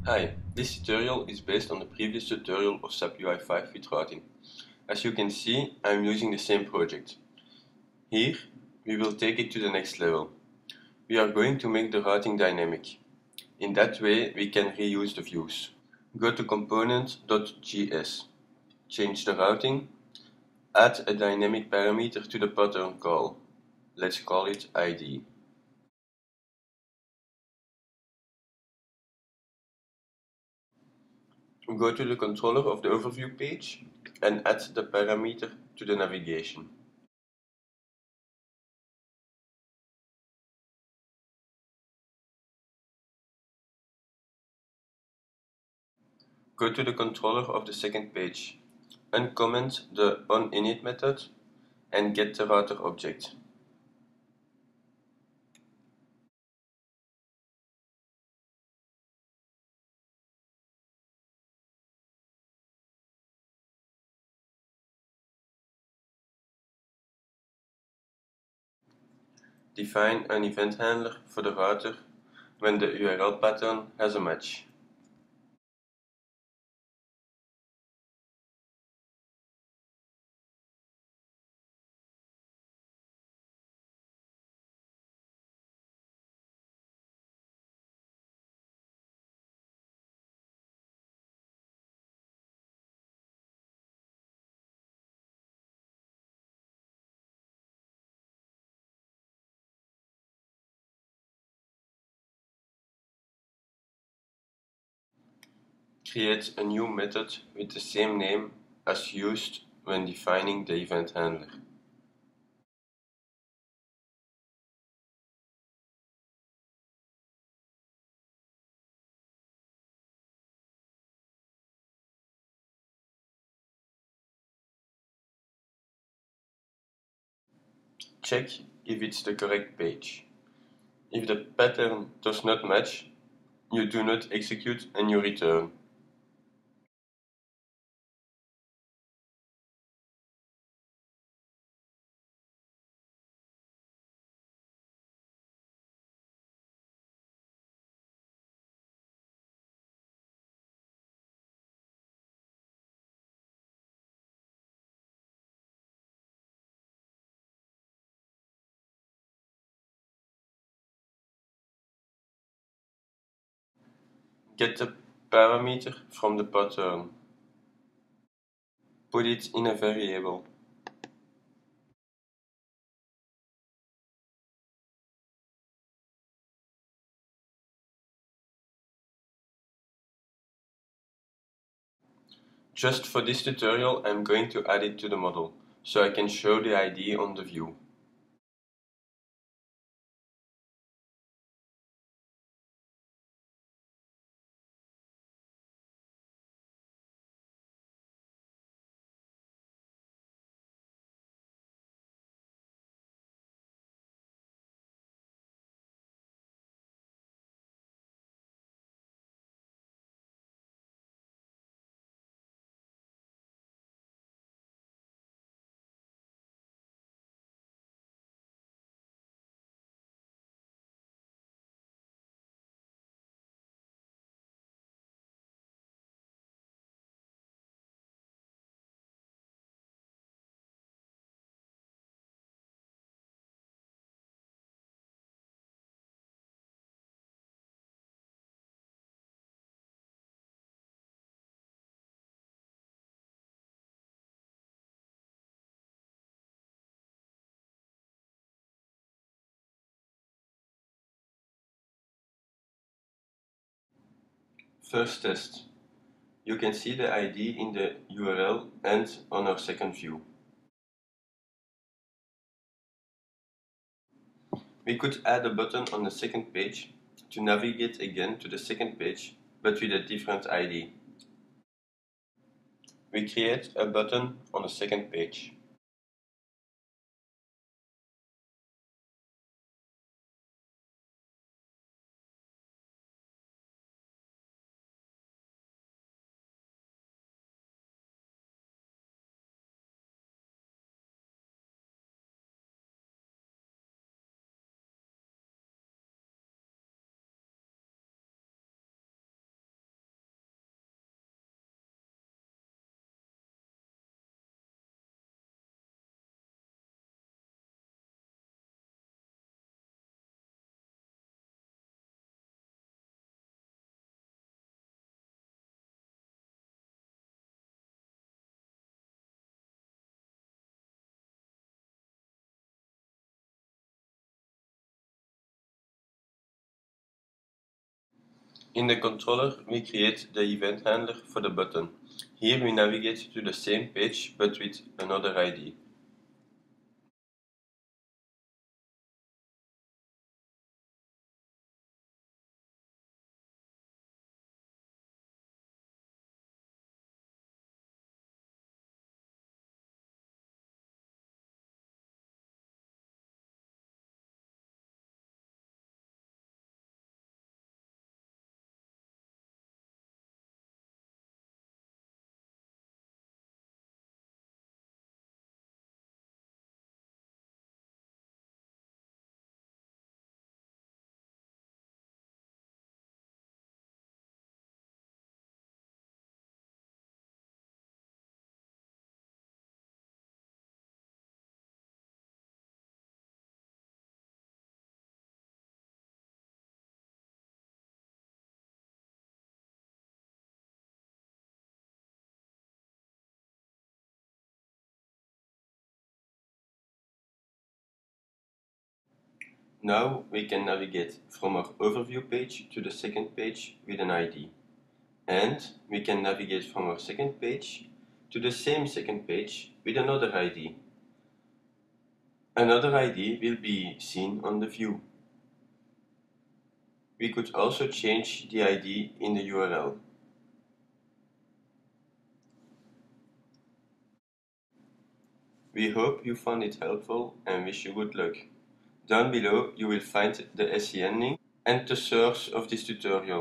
Hi, this tutorial is based on the previous tutorial of SAP UI5 with routing. As you can see, I am using the same project. Here, we will take it to the next level. We are going to make the routing dynamic. In that way, we can reuse the views. Go to component.js, change the routing, add a dynamic parameter to the pattern call. Let's call it ID. Go to the controller of the overview page and add the parameter to the navigation. Go to the controller of the second page, uncomment the onInit method and get the router object. Define an event handler for the router when the URL pattern has a match. Create a new method with the same name as used when defining the event handler. Check if it's the correct page. If the pattern does not match, you do not execute and you return. Get the parameter from the pattern. Put it in a variable. Just for this tutorial, I'm going to add it to the model, so I can show the ID on the view. First test. You can see the ID in the URL and on our second view. We could add a button on the second page to navigate again to the second page, but with a different ID. We create a button on the second page. In the controller, we create the event handler for the button. Here we navigate to the same page but with another ID. Now we can navigate from our overview page to the second page with an ID. And we can navigate from our second page to the same second page with another ID. Another ID will be seen on the view. We could also change the ID in the URL. We hope you found it helpful and wish you good luck. Down below you will find the SCN link and the source of this tutorial.